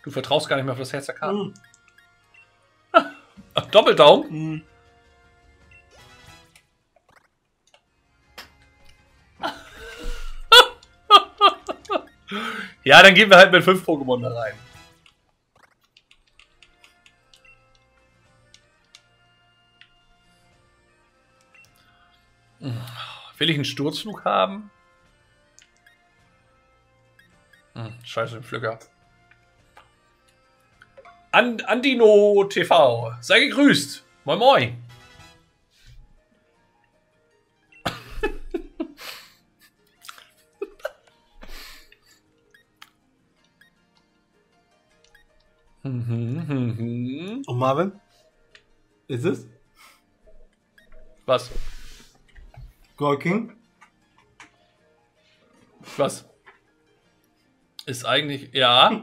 Du vertraust gar nicht mehr auf das Herz der Karten. Ach, Doppeldaumen? Ja, dann gehen wir halt mit 5 Pokémon da rein. Will ich einen Sturzflug haben? Scheiße, den Pflücker. Andino TV, sei gegrüßt. Moin Moin. Und Marvin? Ist es? Was? Gorking? Was? Ist eigentlich... Ja.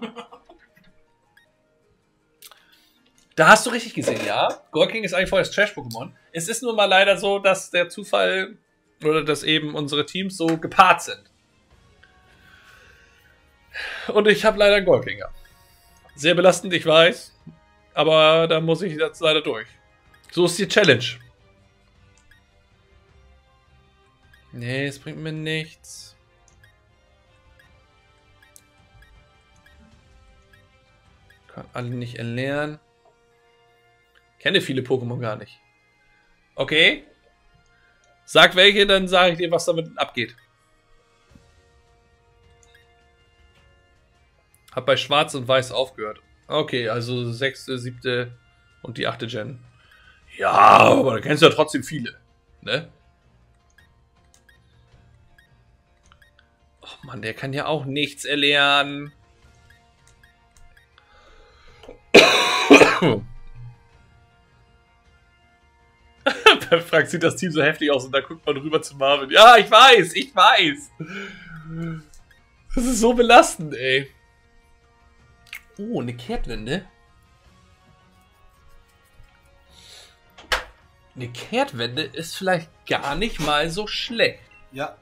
Da hast du richtig gesehen, ja. Gorking ist eigentlich voll das Trash-Pokémon. Es ist nun mal leider so, dass der Zufall oder dass eben unsere Teams so gepaart sind. Und ich habe leider einen Gorkinger. Sehr belastend, ich weiß. Aber da muss ich jetzt leider durch. So ist die Challenge. Nee, es bringt mir nichts. Kann alle nicht erlernen. Kenne viele Pokémon gar nicht. Okay. Sag welche, dann sage ich dir, was damit abgeht. Hab bei Schwarz und Weiß aufgehört. Okay, also 6., 7. und die 8. Gen. Ja, aber da kennst du ja trotzdem viele. Ne? Oh Mann, der kann ja auch nichts erlernen. Bei Frank sieht das Team so heftig aus und da guckt man rüber zu Marvin. Ja, ich weiß, ich weiß. Das ist so belastend, ey. Oh, eine Kehrtwende. Eine Kehrtwende ist vielleicht gar nicht mal so schlecht. Ja.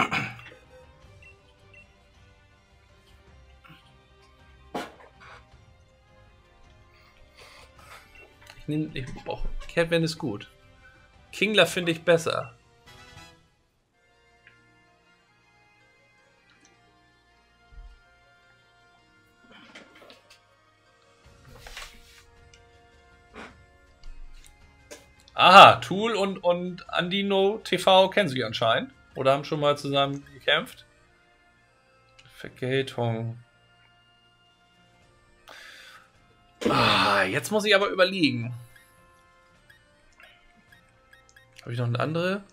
Ich brauche Kehrtwende ist gut. Kingler finde ich besser. Aha, Tool und Andino TV kennen sich anscheinend. Oder haben schon mal zusammen gekämpft. Vergeltung. Ah, jetzt muss ich aber überlegen. Habe ich noch eine andere?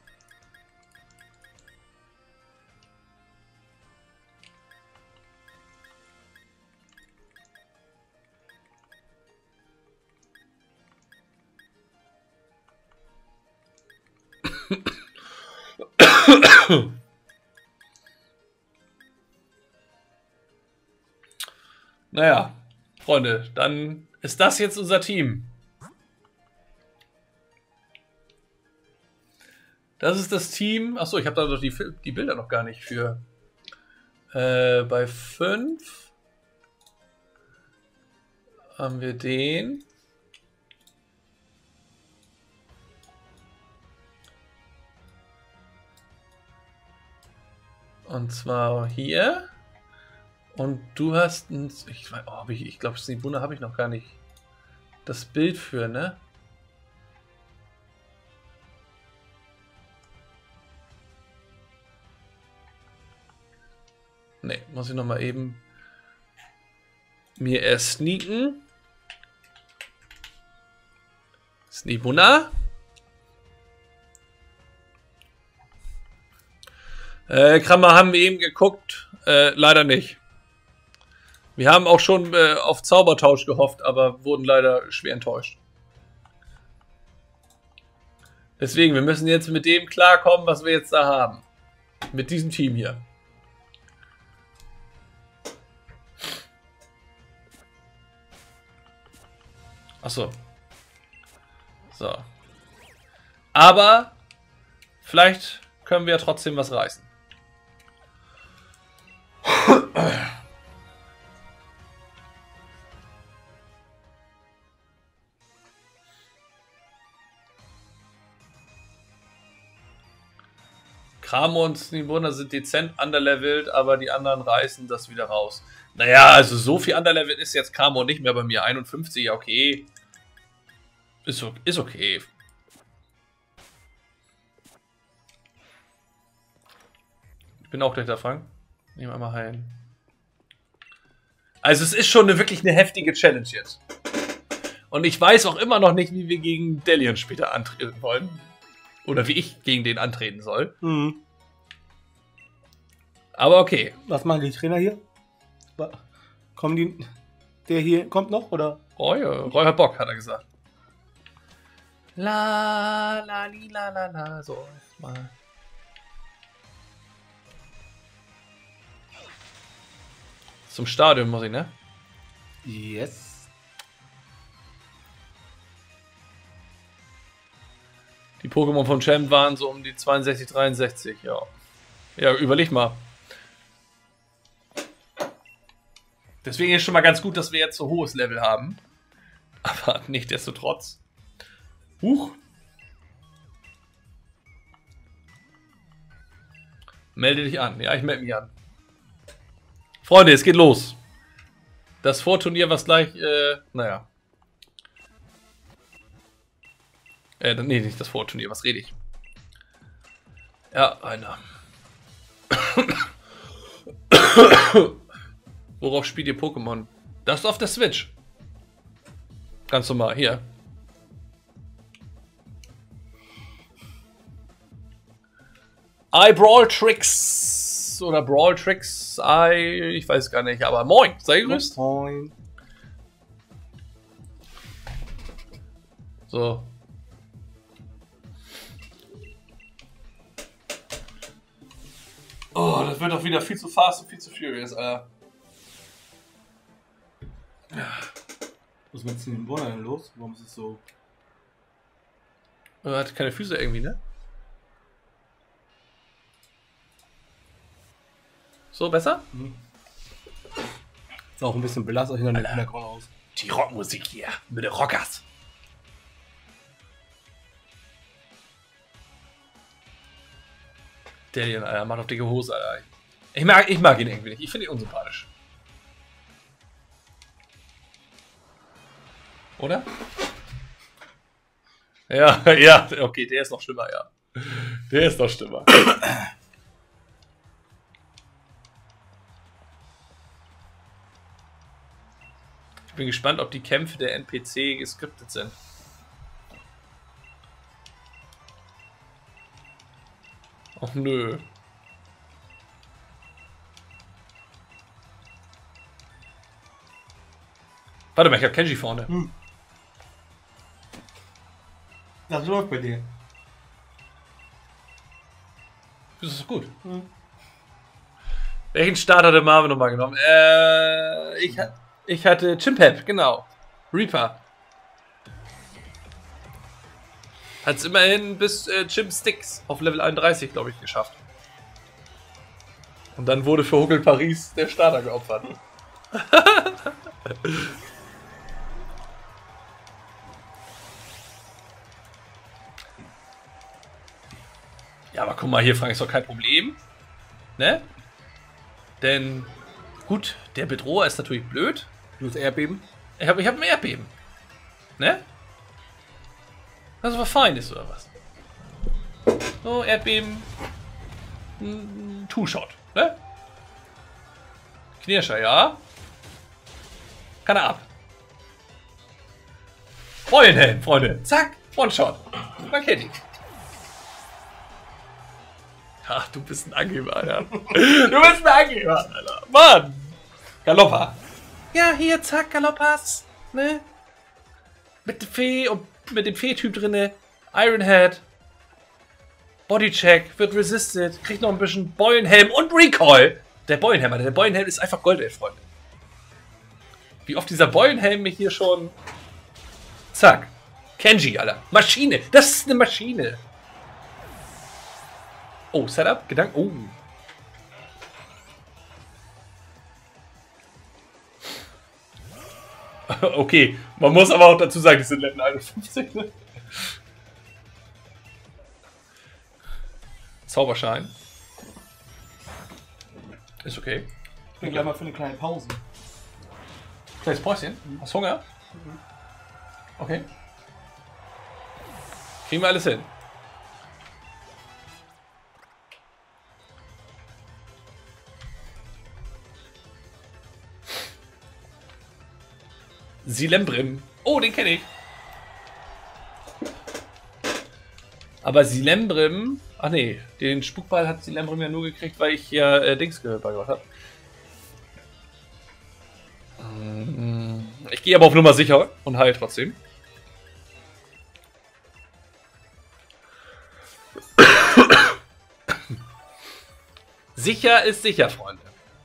Naja, Freunde, dann ist das jetzt unser Team. Das ist das Team. Achso, ich habe da doch die Bilder noch gar nicht für. Bei 5 haben wir den. Und zwar hier. Und du hast ein... Ich glaube, Snibuna habe ich noch gar nicht das Bild für, ne? Ne, muss ich noch mal eben mir erst sneaken. Snibuna. Krammer haben wir eben geguckt. Leider nicht. Wir haben auch schon auf Zaubertausch gehofft, aber wurden leider schwer enttäuscht. Deswegen, wir müssen jetzt mit dem klarkommen, was wir jetzt da haben. Mit diesem Team hier. Achso. So. Aber vielleicht können wir ja trotzdem was reißen. Kramo und Nimona sind dezent underlevelt, aber die anderen reißen das wieder raus. Naja, also so viel underlevelt ist jetzt Kramo nicht mehr bei mir. 51, ja okay. Ist okay. Ich bin auch gleich da, Frank. Nehmen wir mal heilen. Also es ist schon wirklich eine heftige Challenge jetzt. Und ich weiß auch immer noch nicht, wie wir gegen Delion später antreten wollen. Oder wie ich gegen den antreten soll. Mhm. Aber okay. Was machen die Trainer hier? Kommen die... Der hier kommt noch, oder? Roy hat Bock, hat er gesagt. La, la, li, la, la, la. So, mal. Zum Stadion muss ich, ne? Yes. Die Pokémon von Champ waren so um die 62, 63, ja. Ja, überleg mal. Deswegen ist schon mal ganz gut, dass wir jetzt so hohes Level haben. Aber nichtsdestotrotz. Huch. Melde dich an. Ja, ich melde mich an. Freunde, es geht los. Das Vorturnier, was gleich, naja. Nee, nicht das Vorturnier, was rede ich? Ja, einer. Worauf spielt ihr Pokémon? Das ist auf der Switch. Ganz normal, hier. Brawl Tricks oder Brawl Tricks, ich weiß gar nicht, aber moin, sei gegrüßt. Moin. So. Oh, das wird doch wieder viel zu fast und viel zu furious, Alter. Was ist mit dem Bohrer denn los? Warum ist es so? Er hat keine Füße irgendwie, ne? So, besser? Mhm. Ist auch ein bisschen belastet hinter dem Hintergrund aus. Die Rockmusik hier, mit den Rockers. Der hier, Alter, macht auf dicke Hose, Alter. Ich mag ihn irgendwie nicht. Ich finde ihn unsympathisch. Oder? Ja, ja, okay, der ist noch schlimmer, ja. Der ist noch schlimmer. Ich bin gespannt, ob die Kämpfe der NPC geskriptet sind. Ach nö. Warte mal, ich hab Kenji vorne. Das läuft bei dir. Das ist gut. Welchen Start hatte Marvin nochmal genommen? Ich hatte Chimpep, genau. Reaper. Hat es immerhin bis Chimp Sticks auf Level 31, glaube ich, geschafft. Und dann wurde für Huckel Paris der Starter geopfert. Ja, aber guck mal hier, Frank, ist doch kein Problem. Ne? Denn, gut, der Bedroher ist natürlich blöd. Du hast Erdbeben? Ich hab ein Erdbeben. Ne? Das war fein ist, oder was? So, Erdbeben. Two-Shot, ne? Knirscher, ja. Kann er ab. Beulenhelm, Freunde. Zack, One-Shot. Man kennt ihn. Ach, du bist ein Angeber, Alter. Du bist ein Angeber, Alter. Mann. Galoppa. Ja, hier, zack, Galoppas. Ne? Mit der Fee und mit dem Fee-Typ drinne. Ironhead. Bodycheck. Wird resisted. Kriegt noch ein bisschen Beulenhelm und Recoil. Der Beulenhelm, Alter. Der Beulenhelm ist einfach Gold, ey, Freunde. Wie oft dieser Beulenhelm mich hier schon... Zack. Kenji, Alter. Maschine. Das ist eine Maschine. Oh, Setup, Gedanken. Oh. Okay, man muss aber auch dazu sagen, die sind Level 51. Ne? Zauberschein. Ist okay. Ich bin gleich mal für eine kleine Pause. Kleines Päuschen. Hast Hunger? Okay. Kriegen wir alles hin. Silembrim. Oh, den kenne ich. Aber Silembrim... Ach nee, den Spukball hat Silembrim ja nur gekriegt, weil ich hier Dings beigebracht habe. Ich gehe aber auf Nummer sicher und heil trotzdem. Sicher ist sicher, Freunde.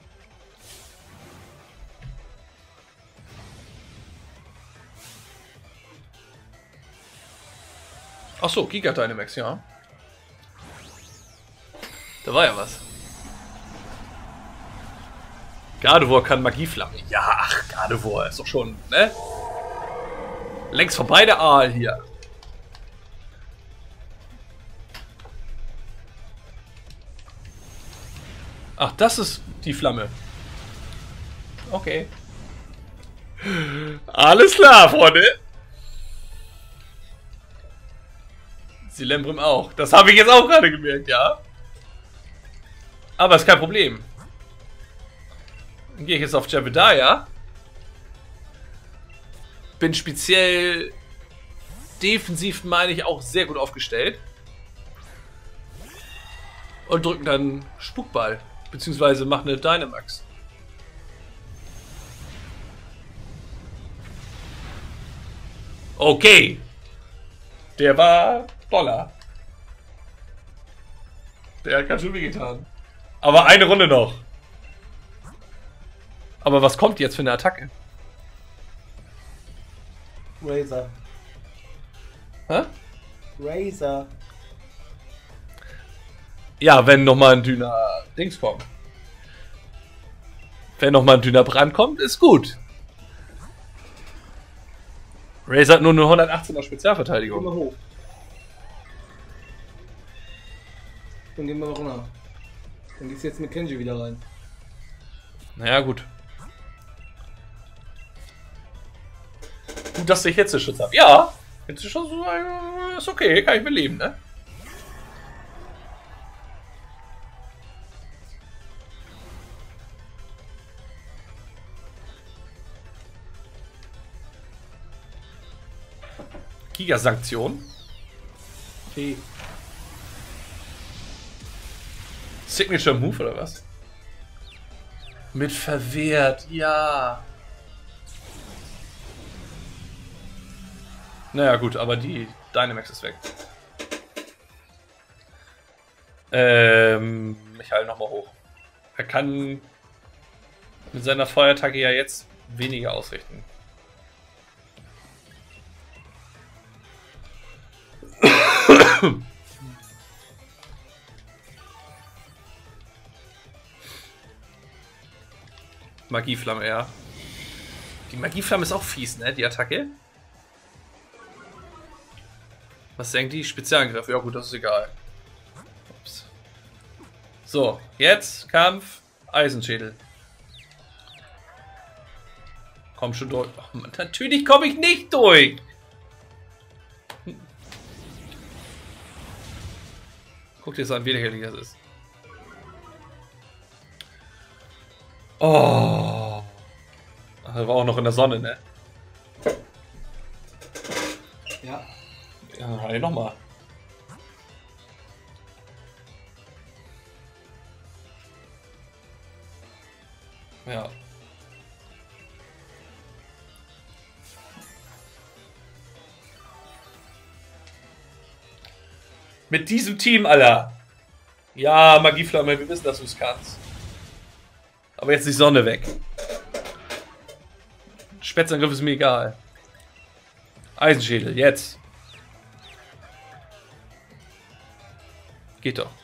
Ach so, Giga Dynamax, ja. Da war ja was. Gardevoir kann Magieflamme. Ja, ach, Gardevoir ist doch schon, ne? Längst vorbei der Aal hier. Ach, das ist die Flamme. Okay. Alles klar, Freunde. Silembrim auch. Das habe ich jetzt auch gerade gemerkt, ja. Aber ist kein Problem. Dann gehe ich jetzt auf Jebediah. Bin speziell defensiv, meine ich, auch sehr gut aufgestellt. Und drücken dann Spukball. Beziehungsweise machen eine Dynamax. Okay. Der war Dollar. Der hat ganz schön wehgetan. Aber eine Runde noch. Aber was kommt jetzt für eine Attacke? Razor. Hä? Razor. Ja, wenn nochmal ein dünner Dings kommt. Wenn nochmal ein dünner Brand kommt, ist gut. Razor hat nur eine 118er Spezialverteidigung. Geh mal hoch. Dann gehen wir mal runter. Dann gehst du jetzt mit Kenji wieder rein. Naja, gut. Gut, dass ich Hitzeschutz habe. Ja, Hitzeschutz ist okay, kann ich mit leben, ne? Giga-Sanktion. Okay. Signature Move oder was? Mit verwehrt, ja. Naja gut, aber die Dynamax ist weg. Ich halte nochmal hoch. Er kann mit seiner Feuerattacke ja jetzt weniger ausrichten. Magieflamme, ja. Die Magieflamme ist auch fies, ne? Die Attacke. Was denkt die? Spezialangriff. Ja gut, das ist egal. Ups. So, jetzt Kampf. Eisenschädel. Komm schon durch. Ach, Mann, natürlich komme ich nicht durch. Guck dir das an, wie lächerlich das ist. Oh. Er war auch noch in der Sonne, ne? Ja. Ja, halt nochmal. Ja. Mit diesem Team, Alter. Ja, Magieflamme, wir wissen, dass du es kannst. Aber jetzt die Sonne weg. Spätzangriff ist mir egal. Eisenschädel, jetzt. Geht doch.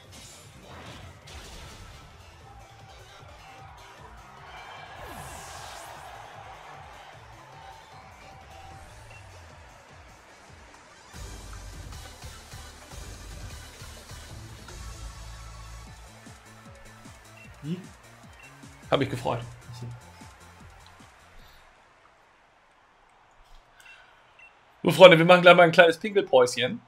Wie? Hab mich gefreut. So, Freunde, wir machen gleich mal ein kleines Pinkelpäuschen.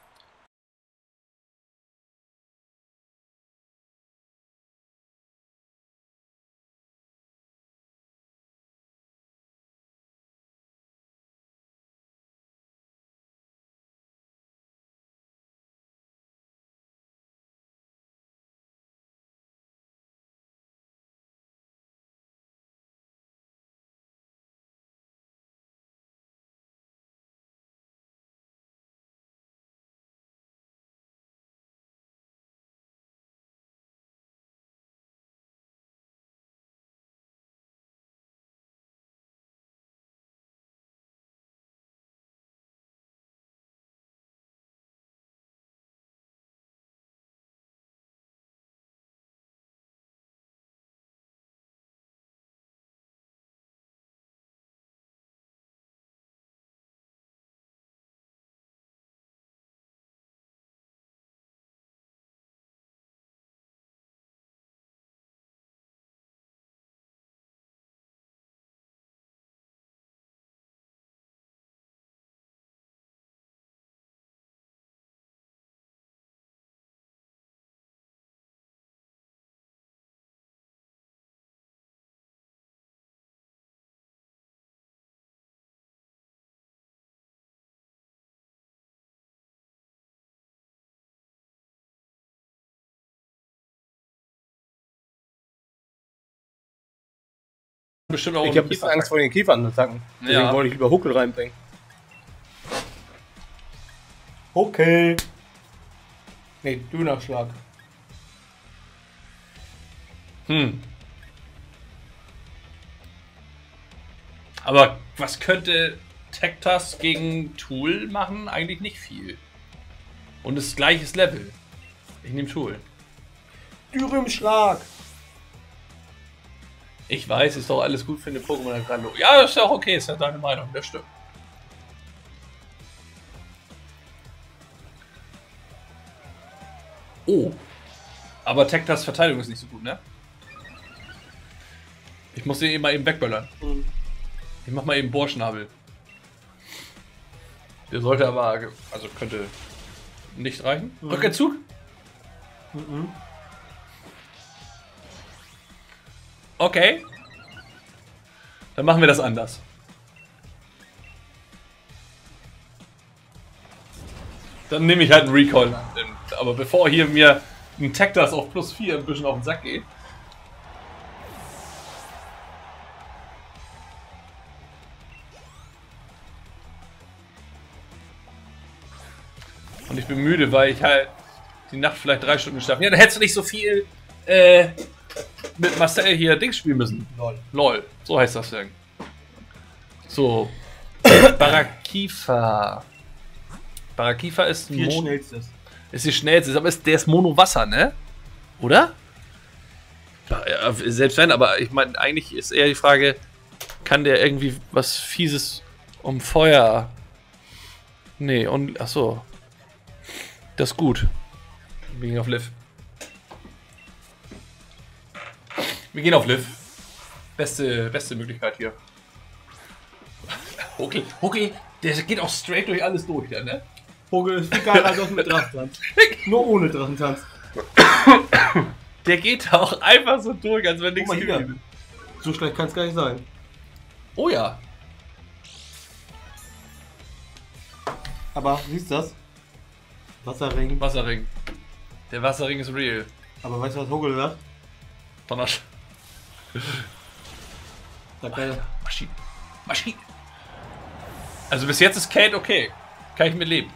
Bestimmt auch Ich habe ein bisschen Angst vor den Kiefernattacken. Deswegen Ja. wollte ich lieber Huckel reinbringen. Huckel. Nee, Dönerschlag. Aber was könnte Tektas gegen Tool machen? Eigentlich nicht viel. Und das gleiches Level. Ich nehme Tool. Dürümschlag. Ich weiß, ist doch alles gut für eine Pokémon gerade. Ja, ist ja auch okay, ist ja deine Meinung, das stimmt. Oh. Aber Tektas Verteidigung ist nicht so gut, ne? Ich muss den eben mal eben wegböllern. Ich mach mal eben Bohrschnabel. Der sollte aber, also könnte nicht reichen. Rückenzug? Okay. Dann machen wir das anders. Dann nehme ich halt einen Recall. Aber bevor hier mir ein Tektas auf +4 ein bisschen auf den Sack geht. Und ich bin müde, weil ich halt die Nacht vielleicht 3 Stunden geschlafen. Ja, dann hättest du nicht so viel mit Marcel hier Dings spielen müssen. Lol. LOL, so heißt das Ding. So. Barakifa. Barakifa ist Viel schnellstes. ist die schnellste, aber der ist Mono-Wasser, ne? Oder? Ja, selbst wenn, aber ich meine, eigentlich ist eher die Frage, kann der irgendwie was Fieses um Feuer? Nee, und achso. Das ist gut. Wir gehen auf Liv. Wir gehen auf Liv. Beste Möglichkeit hier. Huckel, der geht auch straight durch alles durch, ja, ne? Huckel ist viel geiler als das mit Drachentanz. Nur ohne Drachentanz. Der geht auch einfach so durch, als wenn nichts Guck mal hier. gewesen ist. So schlecht kann es gar nicht sein. Oh ja. Aber siehst du das? Wasserring. Wasserring. Der Wasserring ist real. Aber weißt du, was Huckel sagt? Donnersch. Sagt er, Maschine. Also bis jetzt ist Kate okay. Kann ich mit leben.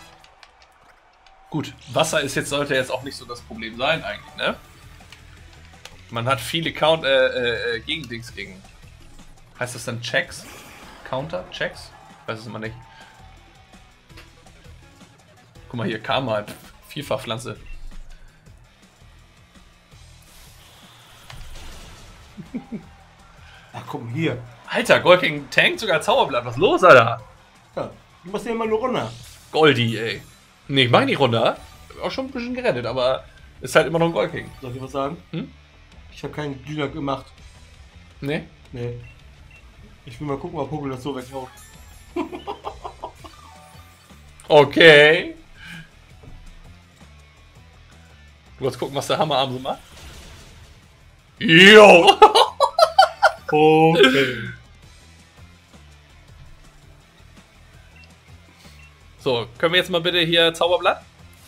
Gut, Wasser ist jetzt, sollte jetzt auch nicht so das Problem sein eigentlich, ne? Man hat viele Gegendings gegen. Heißt das dann Checks? Counter? Checks? Weiß es immer nicht. Guck mal hier, Karma, Vielfachpflanze. ach guck mal hier. Alter, Golking tankt sogar Zauberblatt. Was ist los, Alter? Ja, du machst ja immer nur runter. Goldi, ey. Nee, ich mach ihn nicht runter. Auch schon ein bisschen gerettet, aber ist halt immer noch ein Golking. Soll ich was sagen? Hm? Ich habe keinen Düner gemacht. Ne? Nee. Ich will mal gucken, ob Pokémon das so weghaut. Okay. Du wolltest gucken, was der Hammerarm so macht? Jo! Okay. So, können wir jetzt mal bitte hier Zauberblatt?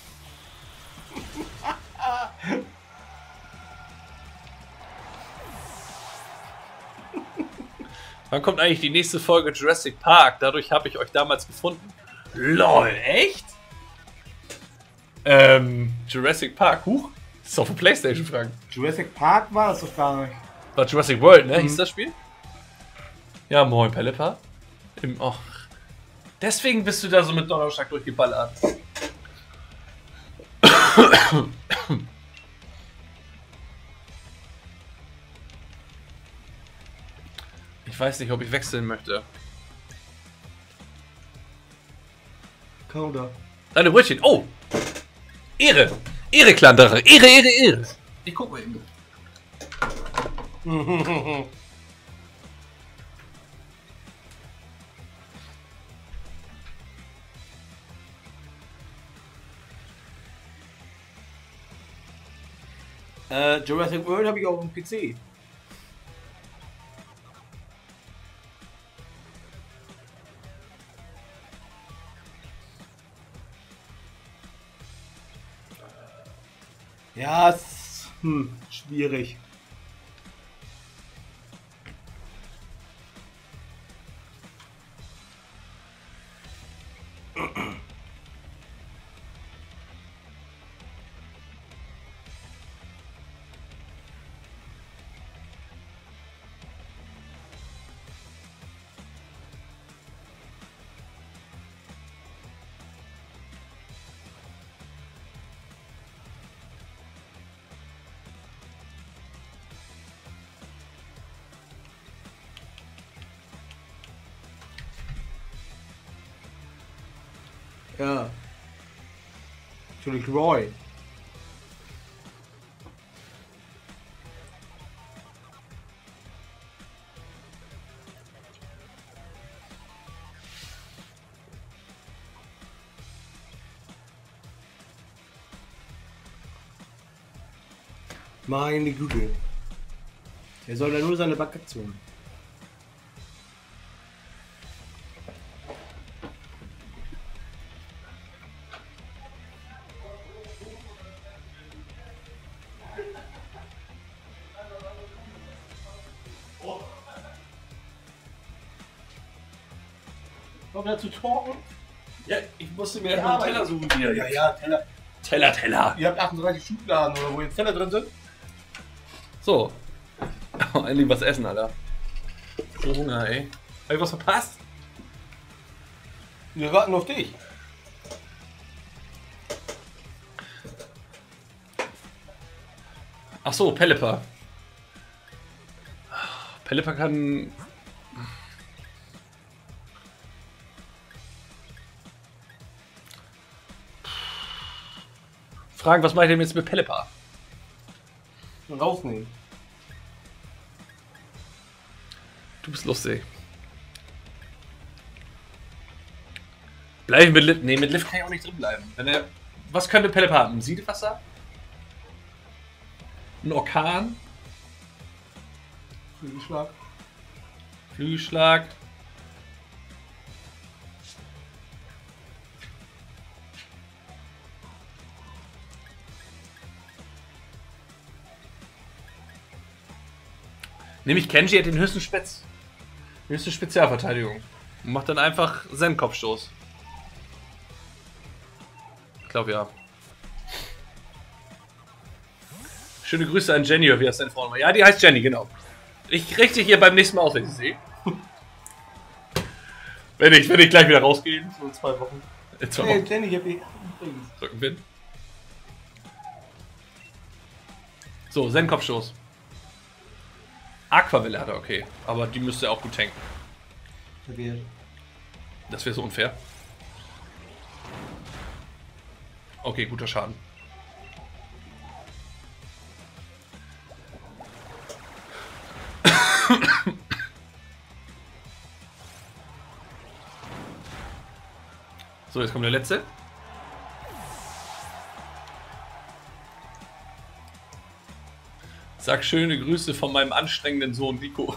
Wann kommt eigentlich die nächste Folge Jurassic Park? Dadurch habe ich euch damals gefunden. LOL, echt? Jurassic Park, huch? Das ist doch für Playstation, Frank. Jurassic Park war das doch gar nicht. War Jurassic World, ne? Hieß das Spiel? Ja, moin, Pellepar. Och. Deswegen bist du da so mit Donnerschlag durchgeballert. Ich weiß nicht, ob ich wechseln möchte. Counter. Deine Brötchen. Oh! Ehre! Ehre, Klandere! Ehre, Ehre, Ehre! Ich guck mal eben. Jurassic World habe ich auch auf dem PC. Ja, ist schwierig. Ja. Natürlich Roy. Meine Güte. Er soll ja nur seine Backe zogen. Kommt er zu talken? Ja, ich musste mir einen Teller suchen hier. Ja, Teller. Teller. Ihr habt 38 Schubladen oder wo jetzt Teller drin sind? So. Oh, endlich was essen, Alter. So Hunger, ey. Hab ich was verpasst? Wir warten auf dich. Ach so, Pellepar. Pellepar kann... Fragen, was mache ich denn jetzt mit Pellepar? Rausnehmen. Du bist lustig. Bleib ich mit Lift? Nee, mit Lift kann ich auch nicht drin bleiben. Wenn er... Was könnte Pellepar haben? Ein Siedewasser? Ein Orkan? Flügelschlag. Flügelschlag? Nämlich Kenji hat den höchsten die höchste Spezialverteidigung. Und macht dann einfach Zen-Kopfstoß. Ich glaube ja. Schöne Grüße an Jenny, wie heißt deine Frau nochmal? Ja, die heißt Jenny, genau. Ich richte hier beim nächsten Mal aus, wenn ich sie sehe. wenn ich gleich wieder rausgehe. So in 2 Wochen. In 2 Hey, Wochen. Jenny, ich hab die übrigens. Rückenwind. So, Zen-Kopfstoß. Aquavelle hat er, okay. Aber die müsste auch gut tanken. Das wäre so unfair. Okay, guter Schaden. So, jetzt kommt der letzte. Sag schöne Grüße von meinem anstrengenden Sohn Nico.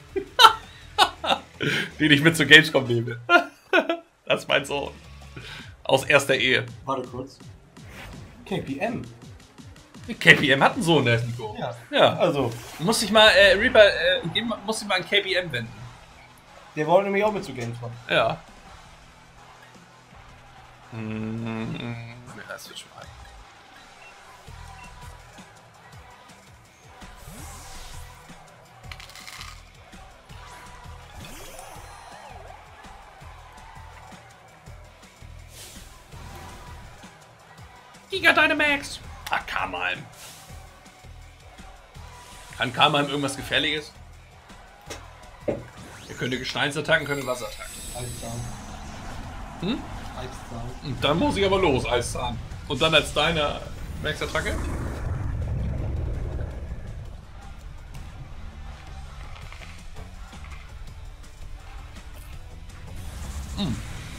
Den ich mit zur Gamescom nehme. Das ist mein Sohn. Aus erster Ehe. Warte kurz. KPM. KPM hat einen Sohn, der ist Nico. Ja. Ja. Also, Muss ich mal, Reaper, muss ich mal an KPM wenden. der wollte nämlich auch mit zu Gamescom. Ja. Ja, das wird schon mal. Giga Dynamax! Ach, Karmalm. Kann Karmalm irgendwas Gefährliches? Er könnte Gesteinsattacken, könnte Wasserattacken. Eiszahn. Hm? Eiszahn. Und dann muss ich aber los, Eiszahn. Und dann als deine Max-Attacke? Hm.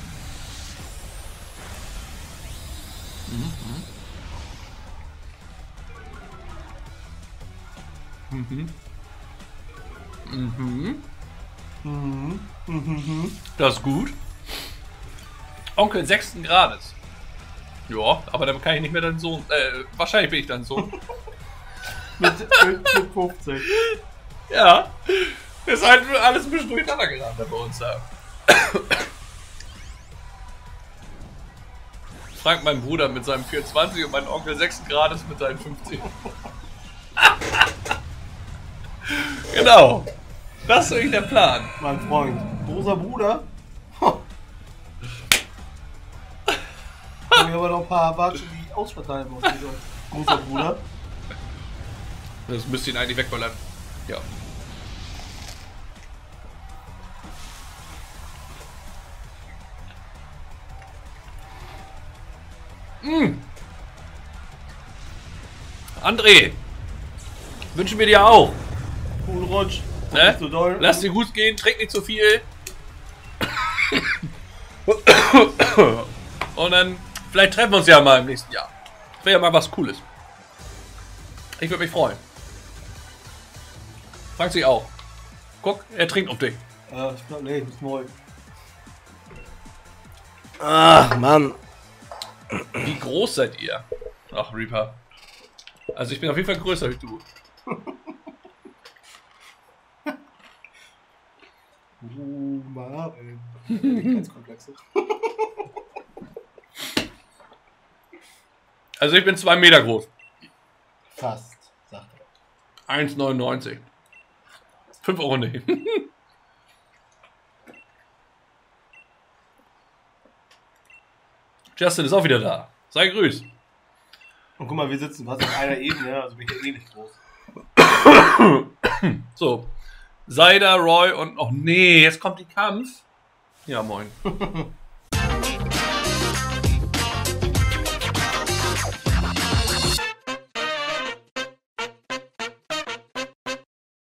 Das ist gut. Onkel 6. Grades. Ja, aber dann kann ich nicht mehr dein Sohn. Wahrscheinlich bin ich dein Sohn. mit 50. Ja. Ist halt alles ein bisschen durcheinander geraten bei uns da. Frag meinen Bruder mit seinem 24 und mein Onkel 6. Grades mit seinen 50. Genau. Das ist eigentlich der Plan. Mein Freund. Großer Bruder. Hab ich aber noch ein paar Watschen, die ausverteilen muss. Großer Bruder. Das müsste ihn eigentlich wegballern. Ja. André, wünschen wir dir auch. Cool Rutsch. Ne? Nicht so doll. Lass dir gut gehen, trink nicht zu viel. Und dann, vielleicht treffen wir uns ja mal im nächsten Jahr. Wäre ja mal was Cooles. Ich würde mich freuen. Frank sich auch. Guck, er trinkt auf dich. Ich glaub, nee, ist neu. Ach, Mann. Wie groß seid ihr? Ach, Reaper. Also ich bin auf jeden Fall größer als du. Marvin. Komplexe. Also ich bin 2 Meter groß. Fast, sagt er. 1,99. 5 Euro nicht. Justin ist auch wieder da. Sei grüßt. Und guck mal, wir sitzen fast auf einer Ebene, also bin ich ja eh nicht groß. So. Seider, Roy und... Oh nee, jetzt kommt die Kampf. Ja, moin.